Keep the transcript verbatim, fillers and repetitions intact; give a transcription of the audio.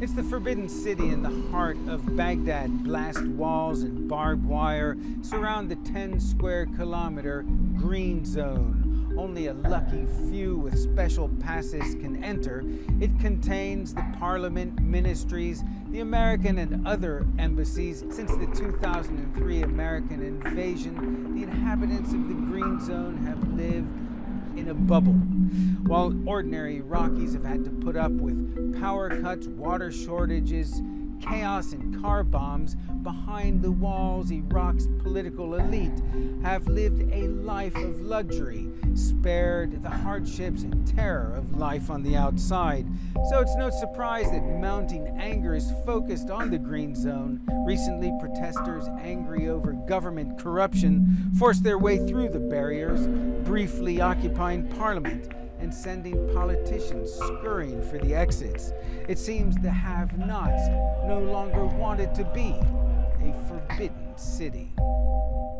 It's the Forbidden City in the heart of Baghdad. Blast walls and barbed wire surround the ten square kilometer green zone. Only a lucky few with special passes can enter. It contains the parliament, ministries, the American and other embassies. Since the two thousand three American invasion, the inhabitants of the green zone have lived in a bubble. While ordinary Iraqis have had to put up with power cuts, water shortages, chaos and car bombs, behind the walls, Iraq's political elite have lived a life of luxury, spared the hardships and terror of life on the outside. So it's no surprise that mounting anger is focused on the green zone. Recently, protesters angry over government corruption forced their way through the barriers, briefly occupying parliament and sending politicians scurrying for the exits. It seems the have-nots no longer want it to be a forbidden city.